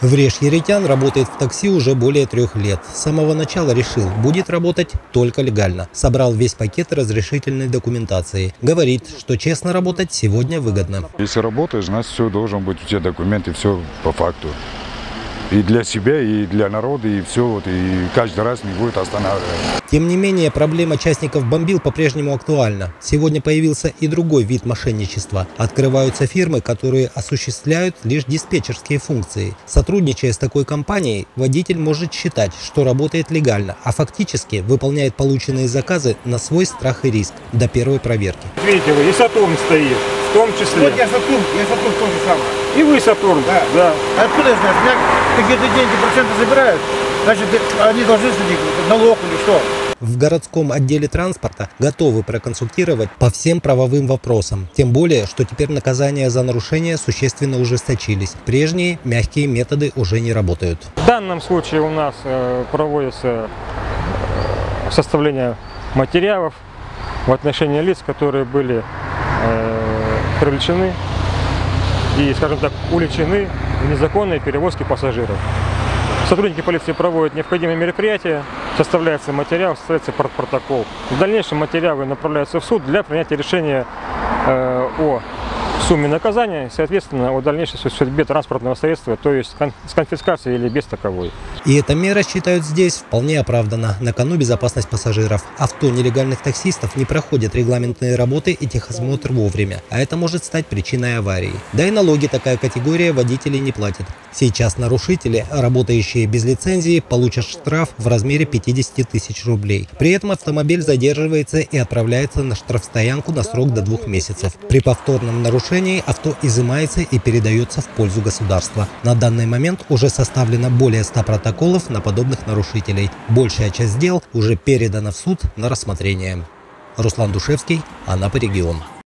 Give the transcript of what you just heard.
Вреж-Еретян работает в такси уже более 3 лет. С самого начала решил, будет работать только легально. Собрал весь пакет разрешительной документации. Говорит, что честно работать сегодня выгодно. Если работаешь, значит, все должен быть у тебя документы, все по факту. И для себя, и для народа, и все, и каждый раз не будет останавливать. Тем не менее, проблема частников бомбил по-прежнему актуальна. Сегодня появился и другой вид мошенничества. Открываются фирмы, которые осуществляют лишь диспетчерские функции. Сотрудничая с такой компанией, водитель может считать, что работает легально, а фактически выполняет полученные заказы на свой страх и риск до первой проверки. Видите вы, и Сатурн стоит, в том числе. Вот я Сатурн тоже самое. И вы Сатурн, да. Откуда я знаю? Меня какие-то деньги, проценты забирают, значит, они должны садить налог или что? В городском отделе транспорта готовы проконсультировать по всем правовым вопросам. Тем более, что теперь наказания за нарушения существенно ужесточились. Прежние мягкие методы уже не работают. В данном случае у нас проводится составление материалов в отношении лиц, которые были привлечены и, скажем так, увлечены в незаконной перевозке пассажиров. Сотрудники полиции проводят необходимые мероприятия, составляется материал, составляется протокол. В дальнейшем материалы направляются в суд для принятия решения о сумме наказания, соответственно, о дальнейшей судьбе транспортного средства, то есть с конфискацией или без таковой. И эта мера, считают здесь, вполне оправдана. На кону безопасность пассажиров. Авто нелегальных таксистов не проходят регламентные работы и техосмотр вовремя, а это может стать причиной аварии. Да и налоги такая категория водителей не платит. Сейчас нарушители, работающие без лицензии, получат штраф в размере 50 тысяч рублей. При этом автомобиль задерживается и отправляется на штрафстоянку на срок до 2 месяцев. При повторном нарушении авто изымается и передается в пользу государства. На данный момент уже составлено более 100 протоколов на подобных нарушителей. Большая часть дел уже передана в суд на рассмотрение. Руслан Душевский, Анапа регион.